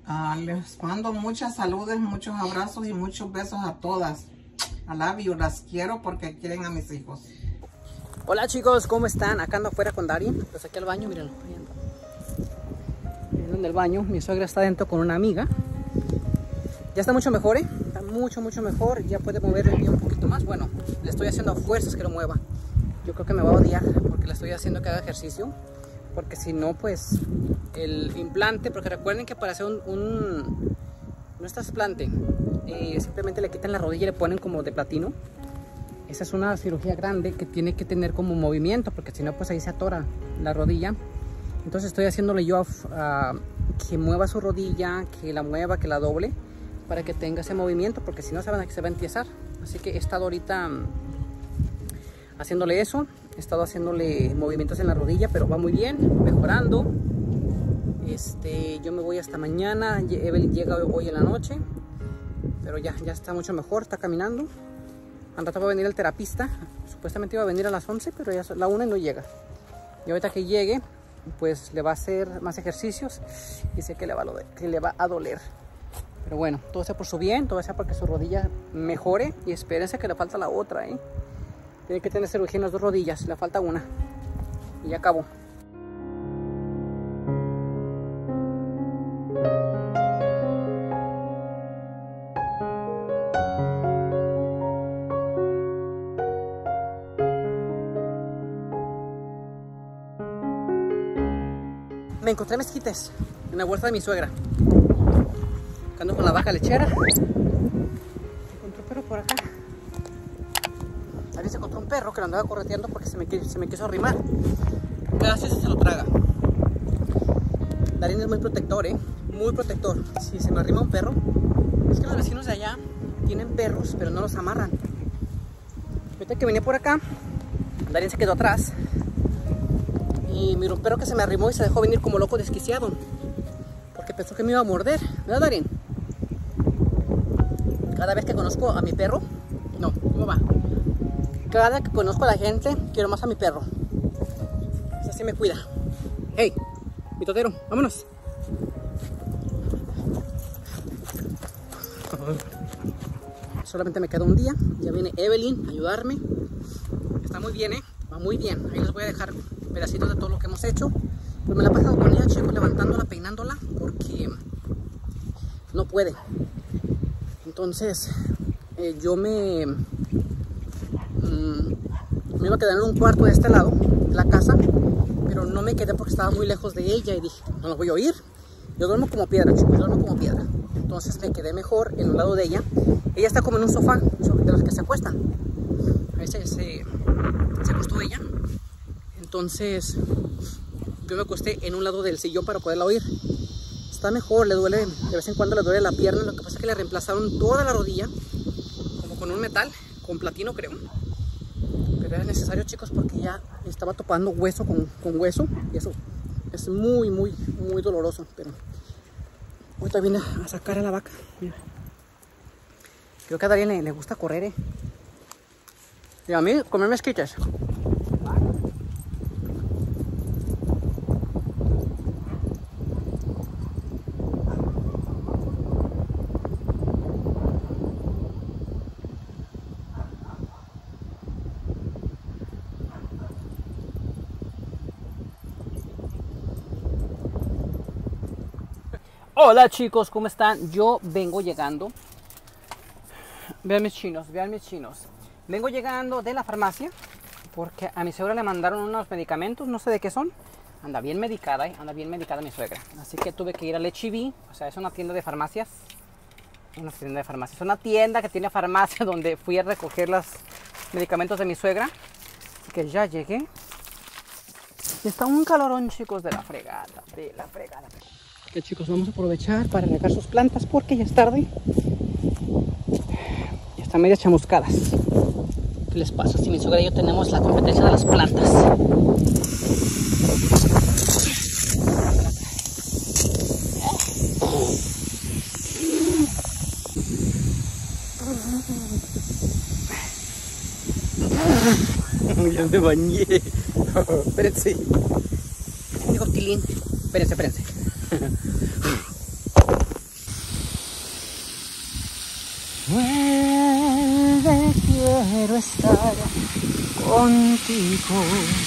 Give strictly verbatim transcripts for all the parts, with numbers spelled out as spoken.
Uh, les mando muchas saludes, muchos abrazos y muchos besos a todas. I love you, las quiero porque quieren a mis hijos. Hola chicos, ¿cómo están? Acá ando afuera con Dari. Lo saqué al baño, mírenlo. Miren del baño, mi suegra está dentro con una amiga. Ya está mucho mejor, ¿eh? Está mucho, mucho mejor. Ya puede mover el pie un poquito más. Bueno, le estoy haciendo a fuerzas que lo mueva. Yo creo que me va a odiar porque le estoy haciendo que haga ejercicio. Porque si no, pues el implante, porque recuerden que para hacer un, un no es trasplante, eh, simplemente le quitan la rodilla y le ponen como de platino. Esa es una cirugía grande que tiene que tener como movimiento, porque si no, pues ahí se atora la rodilla. Entonces estoy haciéndole yo a, a, que mueva su rodilla, que la mueva, que la doble, para que tenga ese movimiento, porque si no se, van a, se va a entiesar. Así que he estado ahorita haciéndole eso, he estado haciéndole movimientos en la rodilla, pero va muy bien, mejorando. Este, yo me voy hasta mañana, Evelyn llega hoy en la noche, pero ya, ya está mucho mejor, está caminando. Al rato va a venir el terapista, supuestamente iba a venir a las once, pero ya la una y no llega. Y ahorita que llegue, pues le va a hacer más ejercicios y sé que le va a doler, que le va a doler. Pero bueno, todo sea por su bien, todo sea porque su rodilla mejore y espérense que le falta la otra, ¿eh? Tiene que tener cirugía en las dos rodillas, le falta una y ya acabó. Me encontré mezquites en la huerta de mi suegra. Ando con la vaca lechera. Encontré un perro por acá. Alguien se encontró un perro que lo andaba correteando porque se me, se me quiso arrimar. Casi se lo traga. Darín es muy protector, ¿eh? Muy protector. Si se me arrima un perro, es que los vecinos de allá tienen perros, pero no los amarran. Ahorita que vine por acá, Darín se quedó atrás. Y miró un perro que se me arrimó y se dejó venir como loco desquiciado. Porque pensó que me iba a morder. ¿Verdad, Darín? Cada vez que conozco a mi perro, no, ¿cómo va? Cada vez que conozco a la gente, quiero más a mi perro. Ese sí me cuida. ¡Hey! Mi totero, vámonos. Solamente me queda un día. Ya viene Evelyn a ayudarme. Está muy bien, ¿eh? Va muy bien. Ahí les voy a dejar pedacitos de todo lo que hemos hecho. Pues me la he pasado con ella, chicos, levantándola, peinándola, porque no puede. Entonces, eh, yo me, mmm, me iba a quedar en un cuarto de este lado de la casa, pero no me quedé porque estaba muy lejos de ella y dije, no la voy a oír. Yo duermo como piedra, chicos, yo duermo como piedra. Entonces me quedé mejor en un lado de ella. Ella está como en un sofá, de los que se acuestan. Ahí se, se, se acostó ella. Entonces yo me acosté en un lado del sillón para poderla oír. Está mejor, le duele, de vez en cuando le duele la pierna. Lo que pasa es que le reemplazaron toda la rodilla, como con un metal, con platino creo. Pero era necesario, chicos, porque ya estaba topando hueso con, con hueso. Y eso es muy, muy, muy doloroso. Pero ahorita vine a sacar a la vaca. Mira. Creo que a Darín le, le gusta correr, eh. Y a mí comer mezquites. Hola chicos, ¿cómo están? Yo vengo llegando. Vean mis chinos, vean mis chinos. Vengo llegando de la farmacia porque a mi suegra le mandaron unos medicamentos, no sé de qué son. Anda bien medicada, ¿eh? Anda bien medicada mi suegra. Así que tuve que ir al H E B, o sea, es una tienda de farmacias. Una tienda de farmacias, una tienda que tiene farmacia donde fui a recoger los medicamentos de mi suegra. Así que ya llegué. Y está un calorón, chicos, de la fregada, de la fregada. Que chicos, vamos a aprovechar para regar sus plantas porque ya es tarde. Ya están medias chamuscadas. ¿Qué les pasa? Si mi suegra y yo tenemos la competencia de las plantas. Ya me bañé. Espérense. Digo, Tilín. Espérense, espérense. Vuelve, quiero estar contigo.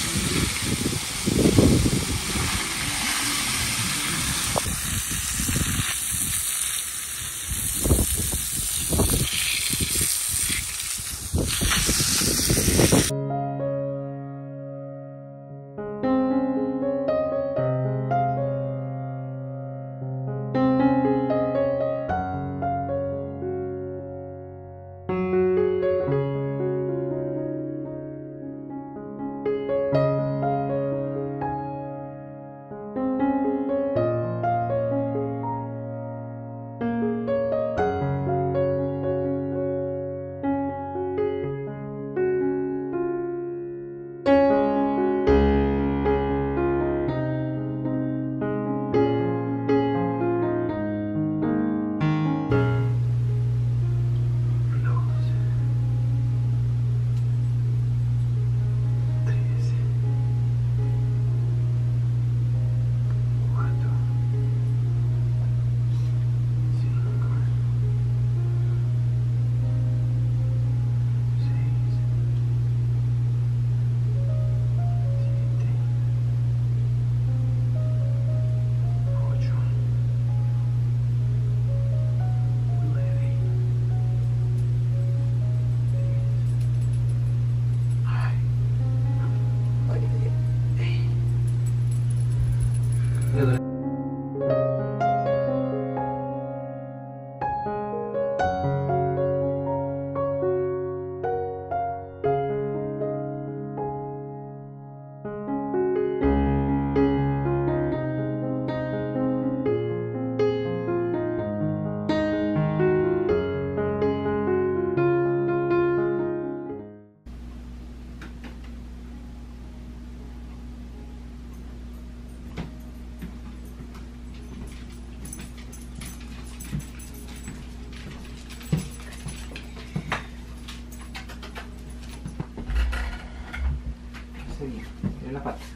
En la pata.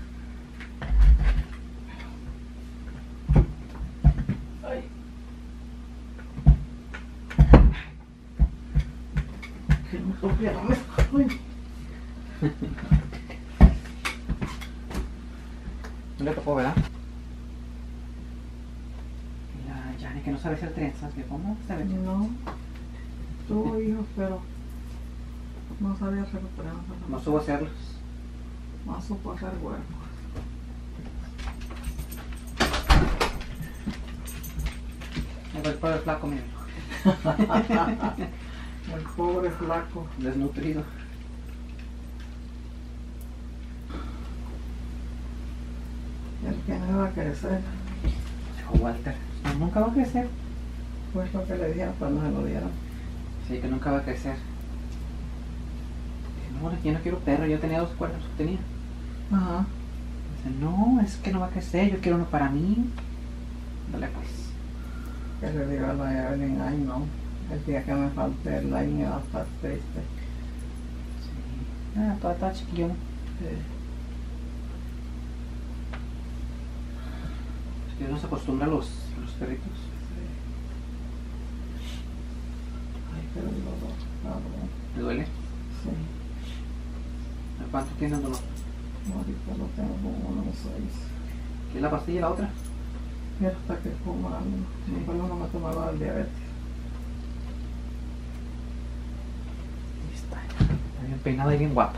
Ay. No le tocó, ¿verdad? La Jani que no sabe hacer trenzas, que cómo sabe. No, tuvo hijos, pero no sabía hacer trenzas. No supo hacerlos. No supo hacer huevos. El pobre flaco, mira. El pobre flaco. Desnutrido. El que no va a crecer. Dijo Walter, no, nunca va a crecer. Fue lo que le dijeron cuando se lo dieron. Sí, que nunca va a crecer. No, yo no quiero perro, yo tenía dos cuernos que tenía. Ajá. Dice, no, es que no va a crecer, yo quiero uno para mí. Dale pues. Que le digo a la Evelyn, ay no, el día que me falte el año va a estar triste. Sí. Ah, todo está chiquillo. Sí. Es que uno se acostumbra a los, a los perritos. Ay, pero el dolor, cabrón. ¿Le duele? Sí. ¿Cuánto tiene el dolor? No, ahorita lo tengo como unos seis. ¿Qué es la pastilla y la otra? Y hasta que coma algo. Sí. Después no me tomaba el diabetes. Ahí está. Está bien peinada y bien guapa.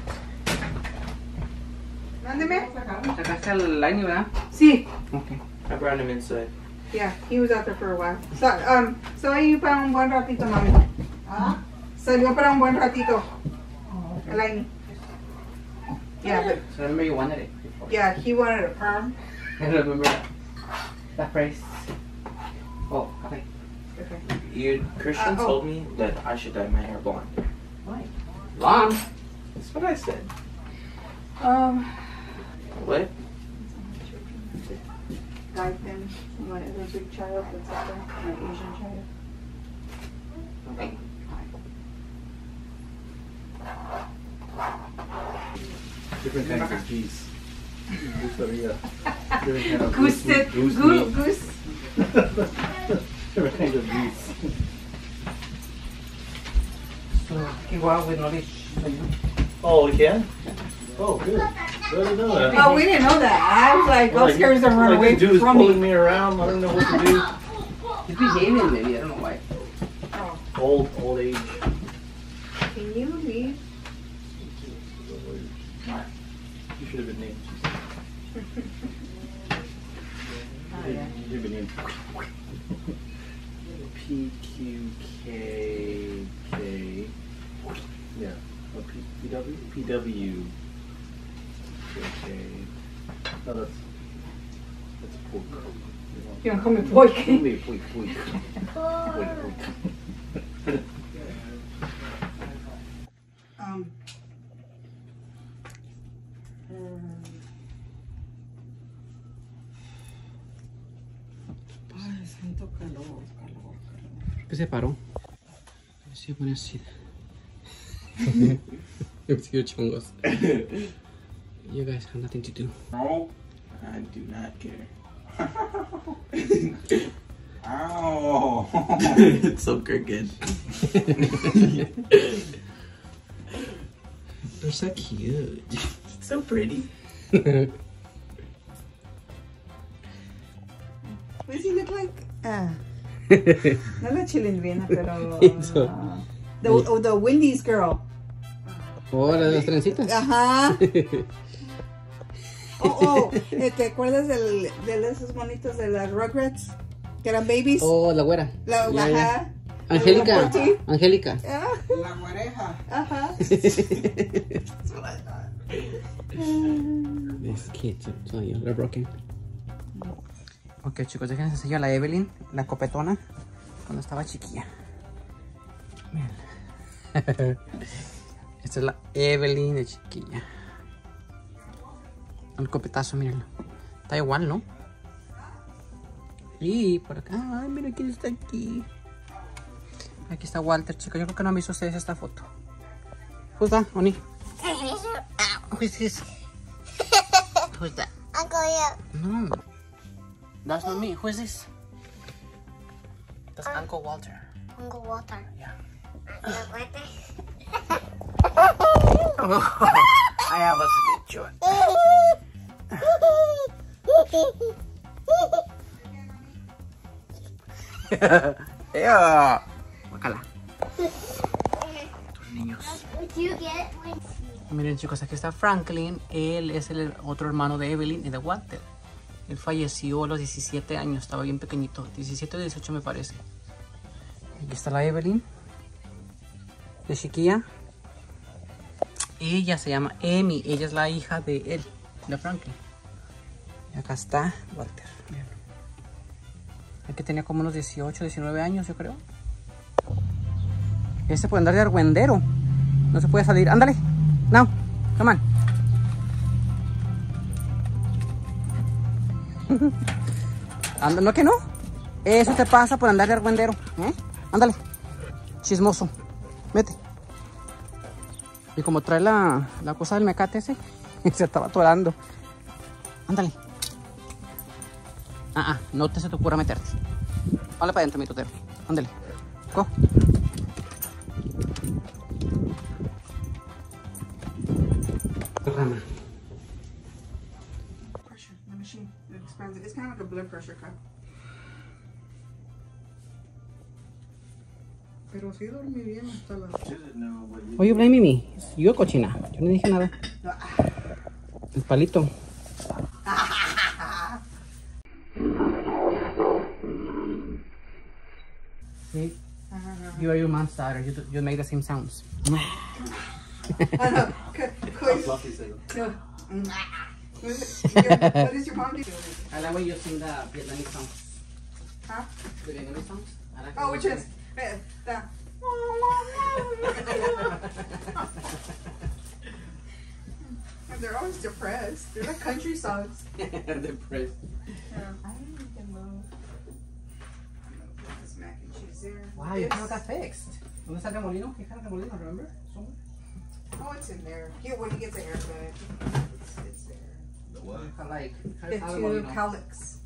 Mándeme. ¿Sacaste al año, verdad? Sí. Ok. I brought him inside. Yeah, he was out there for a while. So, um, so ahí para un buen ratito, mami. ¿Ah? Salió para un buen ratito. Oh, okay. El año. Yeah, but, So I remember you wanted it before. yeah, he wanted a perm. I remember that. That phrase. Oh, okay. Okay. You Christian Uh, oh. told me that I should dye my hair blonde. Why? Blonde? That's what I said. Um, What? guide them. When it was a big child that's out there, an Asian child. Okay. Different kinds of geese. Gooseberry. Different kind of Goose, meat. goose, meat. goose. Different kinds of geese. can go out with knowledge. Oh, we can? Oh, good. I didn't know that. Oh, we didn't know that. I was like, Well, I'm scared to run like away this dude's from pulling me. me around. I don't know what to do. He's behaving, maybe. I don't know why. Old, old age. Can you leave? You should have been named. Oh, yeah. You should have been named. P Q K K. Yeah. Oh, P, PW? P W. K K. No, that's. That's pork. You don't call me boy. Wait, wait, wait. Wait, wait. Um, ay, siento calor, calor, calor. ¿Qué se paró? Se pone así. You're chungos. You guys have nothing to do. No, I do not care. Ow! It's so crooked. They're so cute. So pretty. Does he look like? Ah, no la chilindrina, pero So- uh, the oh, the Wendy's girl. Oh, las, las trencitas. Ajá. Oh, oh, eh, ¿te acuerdas del, de esos monitos de las Rugrats? Que eran babies. Oh, la güera. La, Ya, ajá. ya. Angélica. La Porti. Angélica. Ah, la oreja. Ajá. That's what I thought. These kids, I'm telling you, they're broken. Ok, chicos, déjenme enseñar a la Evelyn, la copetona, cuando estaba chiquilla. Miren. Esta es la Evelyn de chiquilla. El copetazo, mírenlo. Está igual, ¿no? Y por acá, ay, mira quién está aquí. Aquí está Walter, chicos. Yo creo que no han visto ustedes esta foto. Who's that, Oni? Who's this? Who's that? Uncle you. No. That's not me. Who is this? That's Uncle Walter. Uncle Walter. Yeah. Uncle Walter. I have a picture. Yeah. Bácala. Tus niños. Would you get when Miren, chicos, aquí está Franklin. Él es el otro hermano de Evelyn y de Walter. Él falleció a los diecisiete años. Estaba bien pequeñito. diecisiete o dieciocho me parece. Aquí está la Evelyn. De chiquilla. Ella se llama Amy. Ella es la hija de él, de Franklin. Y acá está Walter. Miren. Aquí tenía como unos dieciocho, diecinueve años, yo creo. Este puede andar de argüendero. No se puede salir. Ándale. No. Come on. Anda, ¿no que no? Eso te pasa por andar de argüendero. ¿Eh? Ándale. Chismoso. Vete. Y como trae la, la cosa del mecate ese, se estaba atorando. Ándale. Ah, ah, no te se te ocurra meterte. Vale para adentro, mi tutero. Ándale. Go. Rama. Pressure. The machine. It expands it. It's kind of like a blood pressure cup. Pero sí dormí bien hasta las... Why you blaming me? Yo cochina. Yo no dije nada. El palito. See? You are your mom's daughter. You, you make the same sounds. I know. Could, Fluffy say. no. What does your mom do? I like when you sing the Vietnamese songs. Huh? The Vietnamese songs? I like Oh, when which you is sing- uh, the. And they're always depressed. They're like country songs. Depressed. Yeah. I can move. This mac and cheese there. Wow, you This- kind of got fixed. ¿Dónde está el remolino? ¿Qué kind of remolino? Remember? Somewhere? Oh, it's in there. Yeah, when he gets a haircut, it's, it's there. The what? Kind of like The kind of two remolino. cowlicks.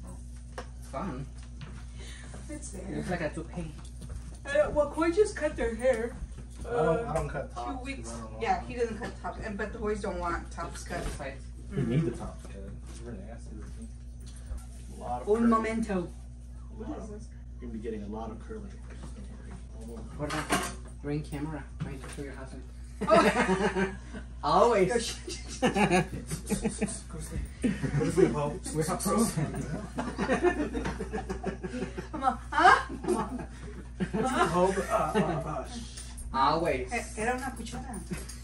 Fun. It's It there. looks like a toupee. Uh, well, Koi just cut their hair. I don't, I don't cut tops. 'Cause Two weeks. I don't know. Yeah, he doesn't cut tops, and but the boys don't want tops cut. We need the tops cut. It's really nasty. A lot of Un curly. momento. A lot of- You're gonna be getting a lot of curly. What about bring camera? Trying to show your husband. Always. Go to sleep. Go to sleep, Hope. We're so pros. Come on, huh? Come on. Hope. Uh, uh, uh, Always. Eh, Era una cuchara.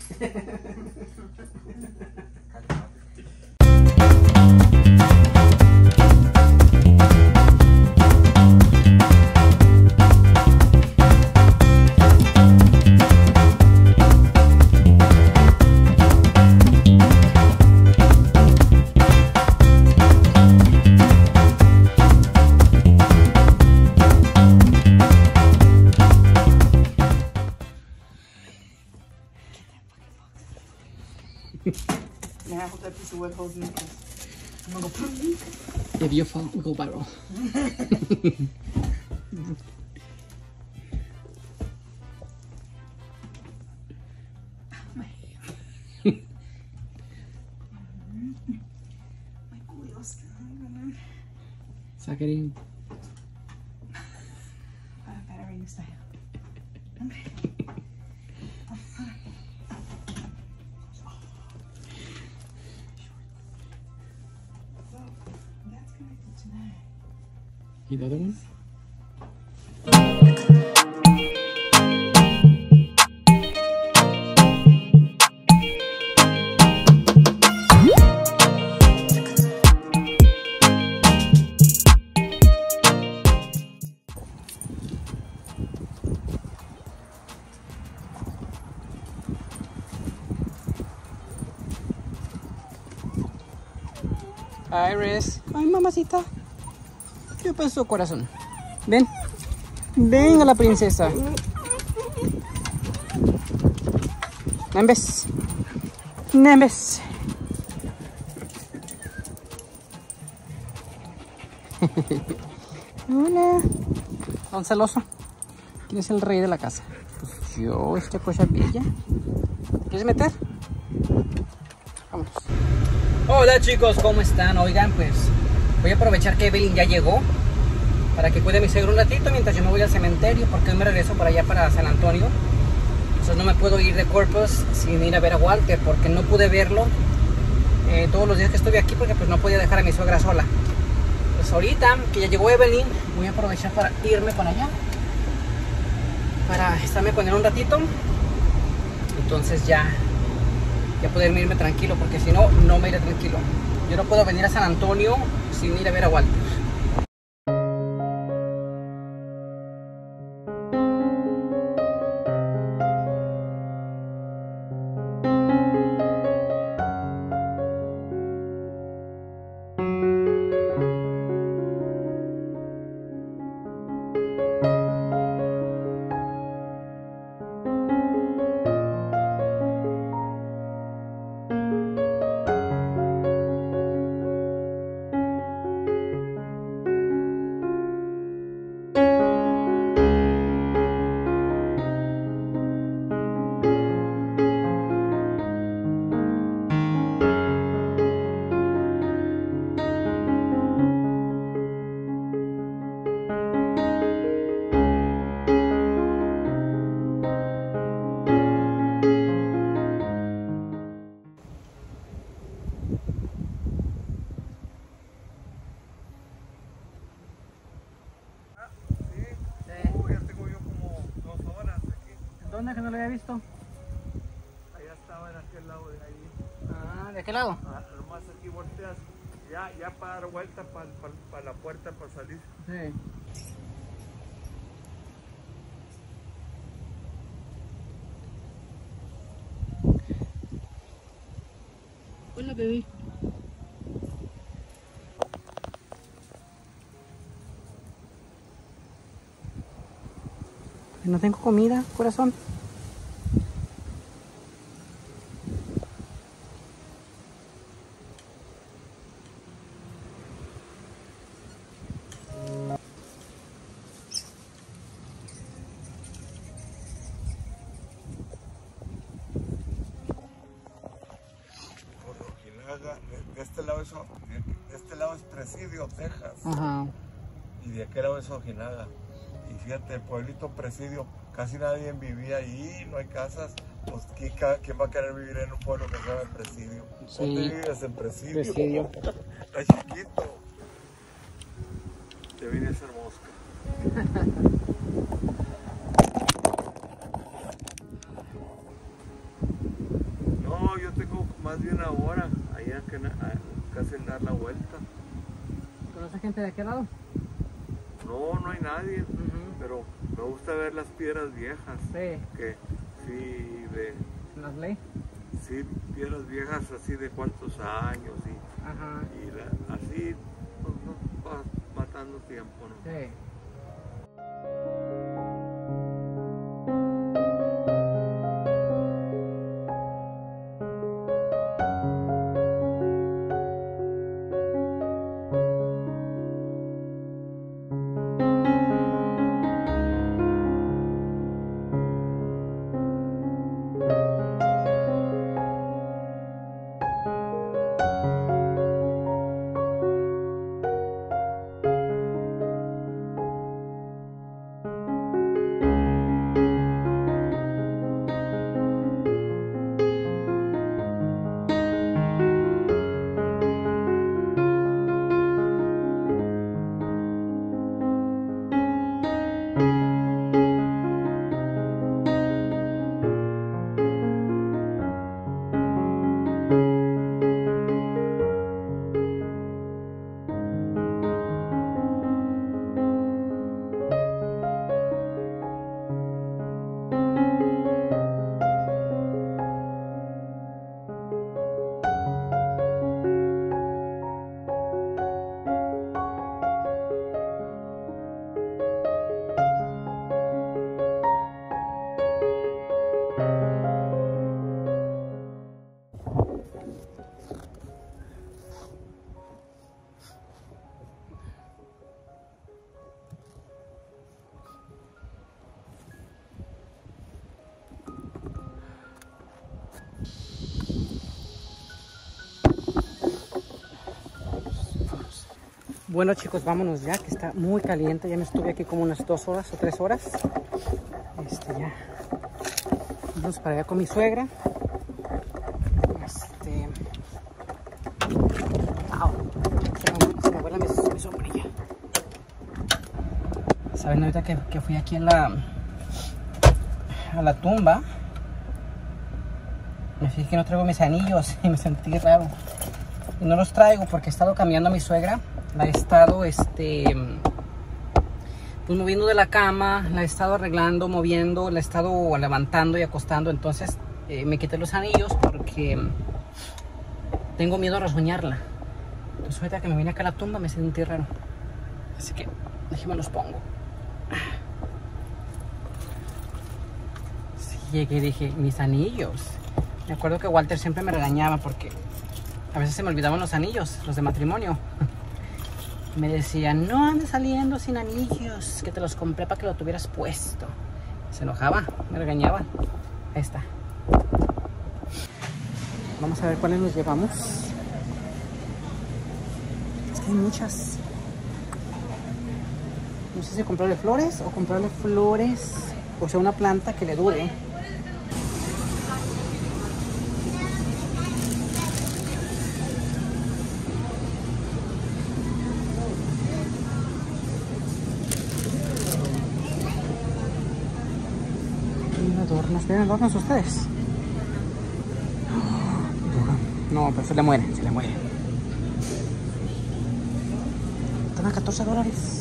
Yeah, I hope that piece of wood holds me. I'm gonna go poof. If you fall, we go viral. My culo está. Suck it in. Ah, battery this time. Okay. So, that's connected to that. You the other one? Iris. Ay, mamacita. ¿Qué pasó, corazón? Ven. Venga la princesa. Nembes. Nembes. Hola. ¿Un celoso? ¿Quién es el rey de la casa? Pues yo, esta cosa bella. ¿Te quieres meter? Vámonos. Hola chicos, ¿cómo están? Oigan, pues voy a aprovechar que Evelyn ya llegó para que cuide a mi suegro un ratito mientras yo me voy al cementerio, porque hoy me regreso para allá, para San Antonio. Entonces no me puedo ir de Corpus sin ir a ver a Walter, porque no pude verlo eh, todos los días que estuve aquí, porque pues no podía dejar a mi suegra sola. Pues ahorita que ya llegó Evelyn, voy a aprovechar para irme para allá, para estarme con él un ratito. Entonces ya ya poder irme tranquilo, porque si no, no me iré tranquilo. Yo no puedo venir a San Antonio sin ir a ver a Walter. ¿Dónde que no lo había visto? Allá estaba en aquel lado de ahí. Ah, ¿de qué lado? Ah, nomás aquí volteas. Ya, ya para dar vuelta para pa, pa la puerta para salir. Sí. Hola, bebé. No tengo comida, corazón. de este lado es, de este lado es Presidio, Texas. Ajá. Y de aquel lado es Ojinaga. Y fíjate, el pueblito Presidio, casi nadie vivía ahí, no hay casas. Pues ¿quién, quién va a querer vivir en un pueblo que se llama Presidio? Sí. ¿Dónde vives? En Presidio. Presidio. Está chiquito. Te vine a hacer mosca. No, yo tengo más de una hora allá que casi en dar la vuelta. ¿Conoce gente de aquel lado? No, no hay nadie, Uh-huh. pero me gusta ver las piedras viejas. Sí. Que sí, de, ¿Las ley? sí, piedras viejas así de cuántos años y, Ajá. y la- así, pues, no, va matando tiempo, ¿no? Sí. Bueno chicos, vámonos ya, que está muy caliente. Ya me estuve aquí como unas dos horas o tres horas. Este ya. Vamos para allá con mi suegra. Este. Au. Se me, se me vuela mi, mi sombrilla. Saben, ahorita que, que fui aquí a la a la tumba, me fijé que no traigo mis anillos y me sentí raro. Y no los traigo porque he estado cambiando a mi suegra. La he estado, este, pues moviendo de la cama, la he estado arreglando, moviendo, la he estado levantando y acostando. Entonces eh, me quité los anillos porque tengo miedo a rasguñarla. Entonces ahorita que me vine acá a la tumba me sentí raro. Así que déjenme los pongo. Sí, llegué y dije, mis anillos. Me acuerdo que Walter siempre me regañaba porque a veces se me olvidaban los anillos, los de matrimonio. Me decía, no andes saliendo sin anillos, que te los compré para que lo tuvieras puesto. Se enojaba, me regañaba. Ahí está. Vamos a ver cuáles nos llevamos. Es que hay muchas. No sé si comprarle flores o comprarle flores, o sea, una planta que le dure. Adornos, ¿ven adornos ustedes? No, pero se le muere, se le muere. Están a catorce dólares.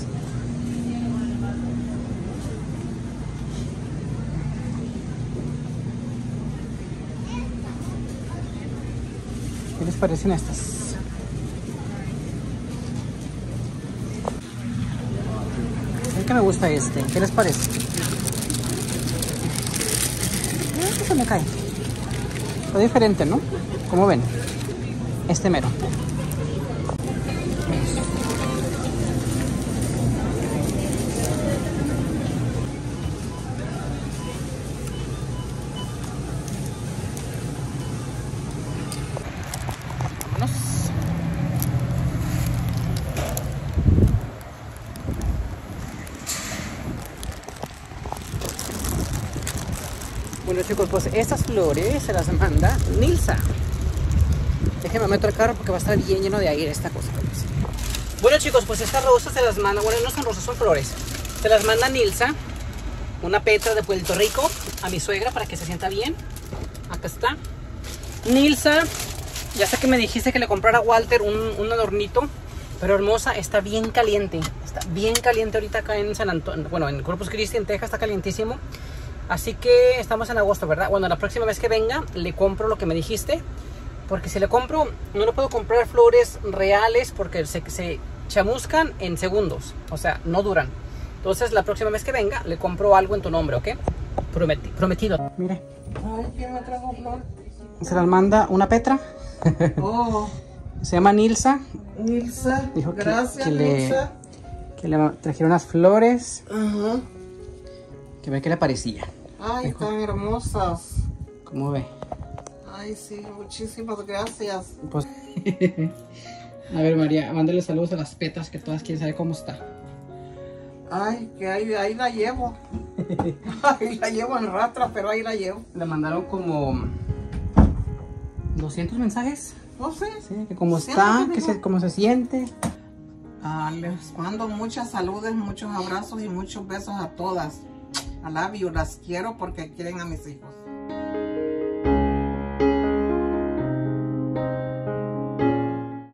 ¿Qué les parecen estas? A mí que me gusta este. ¿Qué les parece? Se me cae. Está diferente, ¿no? Como ven, este mero. Vámonos. Bueno chicos, pues estas flores se las manda Nilsa. Déjenme meter el carro porque va a estar bien lleno de aire esta cosa. Bueno chicos, pues estas rosas se las manda, bueno no son rosas, son flores. Se las manda Nilsa, una Petra de Puerto Rico, a mi suegra para que se sienta bien. Acá está. Nilsa, ya sé que me dijiste que le comprara a Walter un, un adornito, pero hermosa, está bien caliente. Está bien caliente ahorita acá en San Antonio, bueno en Corpus Christi, en Texas, está calientísimo. Así que estamos en agosto, ¿verdad? Bueno, la próxima vez que venga le compro lo que me dijiste. Porque si le compro, no le puedo comprar flores reales porque se, se chamuscan en segundos. O sea, no duran. Entonces la próxima vez que venga le compro algo en tu nombre, ¿ok? Prometi, prometido. Mire. Ay, ¿quién me trajo flor? Se las manda una Petra. Oh, Se llama Nilsa. Nilsa. Dijo que, Gracias, que le, Nilsa. que le trajeron unas flores. Ajá. Que ve que le parecía. Ay, Dijo. están hermosas. ¿Cómo ve? Ay, sí, muchísimas gracias. Pues, a ver María, mándale saludos a las Petras que todas quieren saber cómo está. Ay, que ahí, ahí la llevo. Ahí la llevo en rastras, pero ahí la llevo. Le mandaron como doscientos mensajes. No sé. Sí, que cómo Sí, está, amigo. que se, cómo se siente. Ah, les mando muchas saludes, muchos abrazos y muchos besos a todas. I love you, las quiero porque quieren a mis hijos.